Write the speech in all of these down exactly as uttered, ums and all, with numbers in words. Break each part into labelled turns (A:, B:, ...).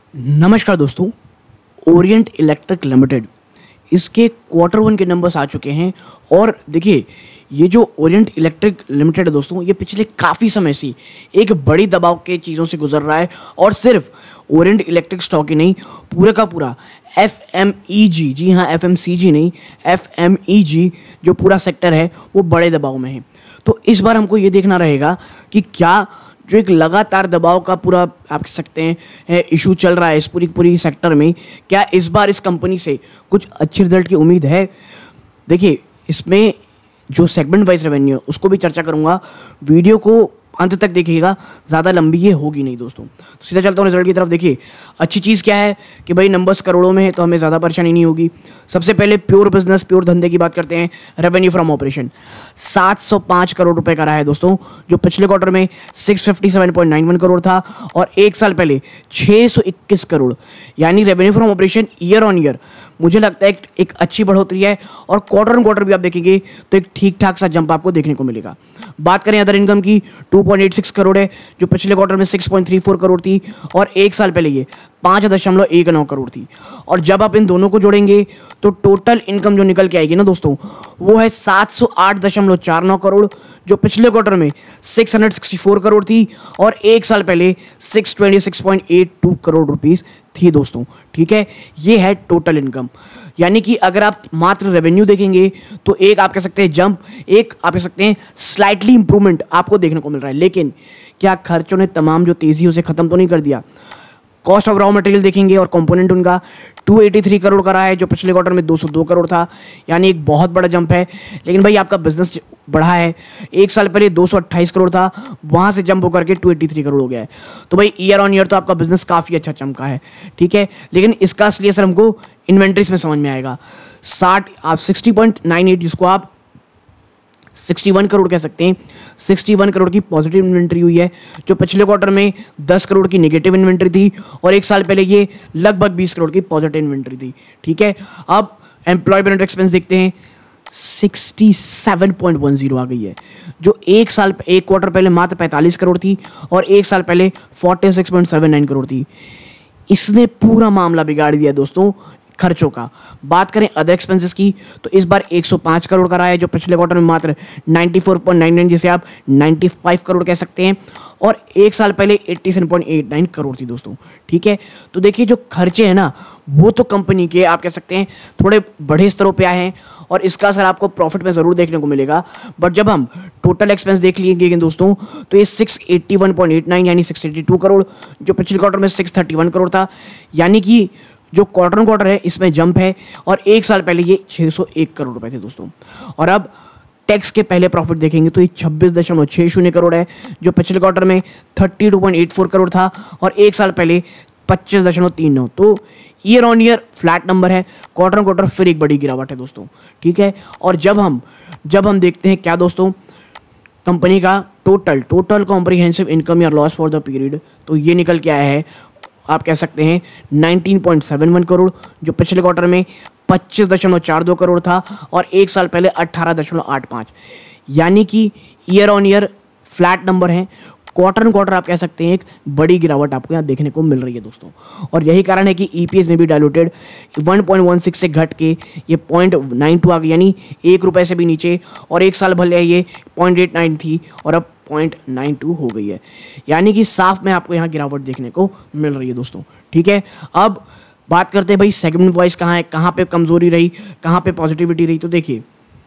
A: नमस्कार दोस्तों, Orient Electric Limited इसके क्वार्टर वन के नंबर्स आ चुके हैं। और देखिए, ये जो ओरिएंट इलेक्ट्रिक लिमिटेड है दोस्तों, ये पिछले काफ़ी समय से एक बड़ी दबाव के चीज़ों से गुजर रहा है। और सिर्फ ओरिएंट इलेक्ट्रिक स्टॉक ही नहीं, पूरे का पूरा एफ एम ई जी, जी हाँ एफ एम सी जी नहीं, एफ एम ई जी जो पूरा सेक्टर है वो बड़े दबाव में है। तो इस बार हमको ये देखना रहेगा कि क्या जो एक लगातार दबाव का पूरा आप कह सकते हैं इशू चल रहा है इस पूरी पूरी सेक्टर में, क्या इस बार इस कंपनी से कुछ अच्छे रिजल्ट की उम्मीद है। देखिए, इसमें जो सेगमेंट वाइज रेवेन्यू है उसको भी चर्चा करूंगा। वीडियो को अंत तक देखिएगा, ज़्यादा लंबी ये होगी नहीं दोस्तों। तो सीधा चलता हूँ रिजल्ट की तरफ। देखिए, अच्छी चीज़ क्या है कि भाई नंबर्स करोड़ों में है तो हमें ज़्यादा परेशानी नहीं होगी। सबसे पहले प्योर बिजनेस, प्योर धंधे की बात करते हैं। रेवेन्यू फ्रॉम ऑपरेशन सात सौ पाँच करोड़ रुपए का रहा है दोस्तों, जो पिछले क्वार्टर में छह सौ सत्तावन पॉइंट नौ एक करोड़ था और एक साल पहले छह सौ इक्कीस करोड़। यानी revenue from operation year on year मुझे लगता है एक, एक अच्छी बढ़ोतरी है। और क्वार्टर ऑन क्वार्टर भी आप देखेंगे तो एक ठीक ठाक सा जंप आपको देखने को मिलेगा। बात करें अदर इनकम की, दो पॉइंट आठ छह करोड़ है, जो पिछले क्वार्टर में छह पॉइंट तीन चार करोड़ थी और एक साल पहले ये पाँच दशमलव एक नौ करोड़ थी। और जब आप इन दोनों को जोड़ेंगे तो टोटल इनकम जो निकल के आएगी ना दोस्तों, वो है सात सौ आठ दशमलव चार नौ करोड़, जो पिछले क्वार्टर में छह सौ चौंसठ करोड़ थी और एक साल पहले छह सौ छब्बीस पॉइंट आठ दो करोड़ रुपीस थी दोस्तों। ठीक है, ये है टोटल इनकम। यानी कि अगर आप मात्र रेवेन्यू देखेंगे तो एक आप कह सकते हैं जंप, एक आप कह सकते हैं स्लाइटली इंप्रूवमेंट आपको देखने को मिल रहा है। लेकिन क्या खर्चों ने तमाम जो तेजी उसे खत्म तो नहीं कर दिया। कॉस्ट ऑफ रॉ मटेरियल देखेंगे और कंपोनेंट उनका दो सौ तिरासी करोड़ का रहा है, जो पिछले क्वार्टर में दो सौ दो करोड़ था। यानी एक बहुत बड़ा जंप है। लेकिन भाई आपका बिजनेस बढ़ा है, एक साल पहले दो सौ अट्ठाईस करोड़ था, वहाँ से जंप होकर के दो सौ तिरासी करोड़ हो गया है। तो भाई ईयर ऑन ईयर तो आपका बिजनेस काफ़ी अच्छा चमका है। ठीक है, लेकिन इसका असली असर हमको इन्वेंट्रीज में समझ में आएगा। साठ आप सिक्सटी पॉइंट नाइन एट जिसको आप इकसठ करोड़ कह सकते हैं, इकसठ करोड़ की पॉजिटिव इन्वेंट्री हुई है, जो पिछले क्वार्टर में दस करोड़ की नेगेटिव इन्वेंट्री थी और एक साल पहले ये लगभग बीस करोड़ की पॉजिटिव इन्वेंट्री थी। ठीक है, अब एम्प्लॉय बेनिफिट एक्सपेंस देखते हैं, सड़सठ पॉइंट दस आ गई है, जो एक साल एक क्वार्टर पहले मात्र पैंतालीस करोड़ थी और एक साल पहले छियालीस पॉइंट सात नौ करोड़ थी। इसने पूरा मामला बिगाड़ दिया दोस्तों खर्चों का। बात करें अदर एक्सपेंसेस की तो इस बार एक सौ पाँच करोड़ का रहा है, जो पिछले क्वार्टर में मात्र चौरानवे पॉइंट नौ नौ जिसे आप पचानवे करोड़ कह सकते हैं और एक साल पहले सत्तासी पॉइंट आठ नौ करोड़ थी दोस्तों। ठीक है, तो देखिए जो खर्चे हैं ना वो तो कंपनी के आप कह सकते हैं थोड़े बड़े स्तरों पे आए हैं और इसका असर आपको प्रॉफिट में ज़रूर देखने को मिलेगा। बट जब हम टोटल एक्सपेंस देख लेंगे दोस्तों तो ये छह सौ इक्यासी पॉइंट आठ नौ यानी छह सौ बयासी करोड़, जो पिछले क्वार्टर में छह सौ इकतीस करोड़ था। यानी कि जो क्वार्टर क्वार्टर है इसमें जंप है और एक साल पहले ये छह सौ एक करोड़ रुपए थे दोस्तों। और अब टैक्स के पहले प्रॉफिट देखेंगे तो ये छब्बीस दशमलव छः शून्य करोड़ है, जो पिछले क्वार्टर में बत्तीस पॉइंट आठ चार करोड़ था और एक साल पहले पच्चीस दशमलव तीन नौ। तो year on year flat number है, क्वार्टर क्वार्टर फिर एक बड़ी गिरावट है दोस्तों। ठीक है, और जब हम जब हम देखते हैं क्या दोस्तों कंपनी का टोटल टोटल कॉम्प्रिहेंसिव इनकम या लॉस फॉर द पीरियड, तो ये निकल के आया है आप कह सकते हैं उन्नीस पॉइंट सात एक करोड़, जो पिछले क्वार्टर में पच्चीस दशमलव चार दो करोड़ था और एक साल पहले अठारह दशमलव आठ पाँच। यानी कि year on year flat number है, क्वार्टर ऑन क्वार्टर आप कह सकते हैं एक बड़ी गिरावट आपको यहाँ देखने को मिल रही है दोस्तों। और यही कारण है कि ईपीएस में भी डायलूटेड एक पॉइंट एक छह से घट के ये पॉइंट नाइन टू आ गई, यानी एक रुपये से भी नीचे। और एक साल भले ये पॉइंट एट नाइन थी और अब पॉइंट नाइन टू हो गई है। यानी कि साफ में आपको यहाँ गिरावट देखने को मिल रही है दोस्तों। ठीक है, अब बात करते हैं भाई सेगमेंट वाइज कहाँ है, कहाँ पे कमजोरी रही, कहाँ पे पॉजिटिविटी रही। तो देखिए,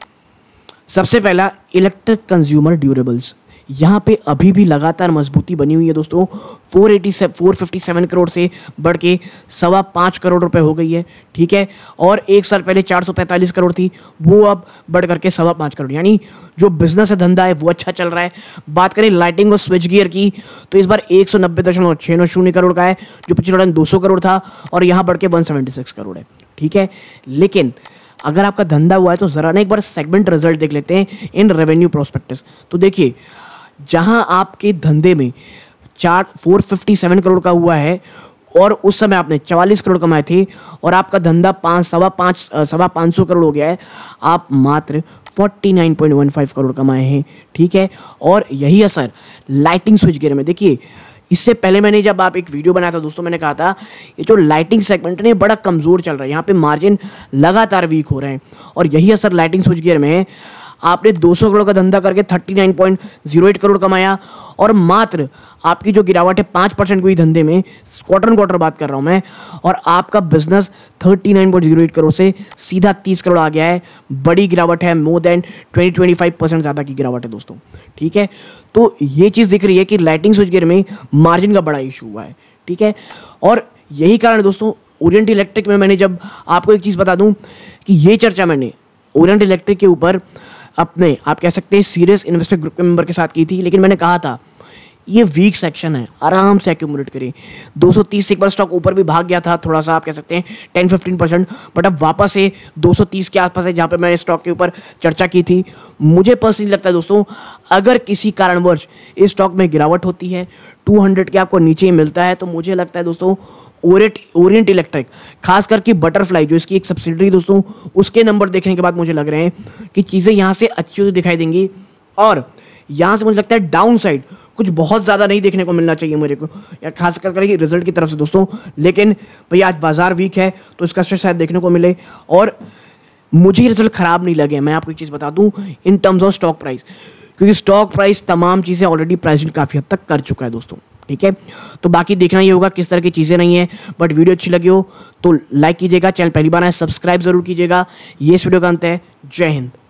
A: सबसे पहला इलेक्ट्रिक कंज्यूमर ड्यूरेबल्स, यहाँ पे अभी भी लगातार मजबूती बनी हुई है दोस्तों। चार सौ सत्तासी करोड़ से बढ़ के सवा पाँच करोड़ रुपए हो गई है। ठीक है, और एक साल पहले चार सौ पैंतालीस करोड़ थी, वो अब बढ़ करके सवा पाँच करोड़। यानी जो बिजनेस है, धंधा है, वो अच्छा चल रहा है। बात करें लाइटिंग और स्विच गियर की तो इस बार एक सौ नब्बे दशमलव छः नौ शून्य करोड़ का है, जो पिछले दो सौ करोड़ था और यहाँ बढ़ के एक सौ छिहत्तर करोड़ है। ठीक है, लेकिन अगर आपका धंधा हुआ है तो ज़रा ना एक बार सेगमेंट रिजल्ट देख लेते हैं इन रेवेन्यू प्रोस्पेक्टस। तो देखिए, जहां आपके धंधे में चार फोर फिफ्टी सेवन करोड़ का हुआ है और उस समय आपने चवालीस करोड़ कमाए थे और आपका धंधा पाँच सवा पाँच सवा पाँच सौ करोड़ हो गया है, आप मात्र उनचास पॉइंट एक पाँच करोड़ कमाए हैं। ठीक है, और यही असर लाइटिंग स्विच गियर में देखिए, इससे पहले मैंने जब आप एक वीडियो बनाया था दोस्तों, मैंने कहा था ये जो लाइटिंग सेगमेंट है ये बड़ा कमज़ोर चल रहा है, यहाँ पे मार्जिन लगातार वीक हो रहे हैं और यही असर लाइटिंग स्विच गियर में है। आपने दो सौ करोड़ का धंधा करके उनतालीस पॉइंट ज़ीरो आठ करोड़ कमाया और मात्र आपकी जो गिरावट है पाँच परसेंट हुई धंधे में, क्वार्टर ऑन क्वार्टर बात कर रहा हूँ मैं, और आपका बिजनेस उनतालीस पॉइंट ज़ीरो आठ करोड़ से सीधा तीस करोड़ आ गया है। बड़ी गिरावट है, मोर देन बीस पच्चीस परसेंट ज़्यादा की गिरावट है दोस्तों, ठीक है। तो ये चीज़ दिख रही है कि लाइटिंग स्विच गियर में मार्जिन का बड़ा इशू हुआ है, ठीक है। और यही कारण है दोस्तों, ओरिएंट इलेक्ट्रिक में मैंने जब आपको एक चीज़ बता दूं कि ये चर्चा मैंने ओरिएंट इलेक्ट्रिक के ऊपर अपने आप कह सकते हैं सीरियस इन्वेस्टर ग्रुप के मेंबर के साथ की थी, लेकिन मैंने कहा था ये वीक सेक्शन है, आराम से एक्यूमुलेट करें। दो सौ तीस से एक बार स्टॉक ऊपर भी भाग गया था थोड़ा सा, आप कह सकते हैं दस पंद्रह परसेंट, बट अब वापस से दो सौ तीस के आसपास है जहाँ पे मैंने स्टॉक के ऊपर चर्चा की थी। मुझे पर्सनली लगता है दोस्तों, अगर किसी कारणवश इस स्टॉक में गिरावट होती है, दो सौ के आपको नीचे ही मिलता है, तो मुझे लगता है दोस्तों ओरिएंट ओरिएंट इलेक्ट्रिक खास करके बटरफ्लाई जो इसकी एक सब्सिडरी दोस्तों, उसके नंबर देखने के बाद मुझे लग रहे हैं कि चीज़ें यहाँ से अच्छी होती दिखाई देंगी और यहाँ से मुझे लगता है डाउन साइड कुछ बहुत ज़्यादा नहीं देखने को मिलना चाहिए मेरे को, या खास करके रिजल्ट की तरफ से दोस्तों। लेकिन भैया आज बाजार वीक है तो इसका स्ट्रेस शायद देखने को मिले और मुझे रिजल्ट ख़राब नहीं लगे। मैं आपको एक चीज़ बता दूँ in terms of stock price, क्योंकि स्टॉक प्राइस तमाम चीज़ें ऑलरेडी प्राइसिंग काफ़ी हद तक कर चुका है दोस्तों, ठीक है। तो बाकी देखना ये होगा किस तरह की चीज़ें नहीं है, बट वीडियो अच्छी लगी हो तो लाइक कीजिएगा, चैनल पहली बार आए सब्सक्राइब जरूर कीजिएगा। ये इस वीडियो का अंत है। जय हिंद।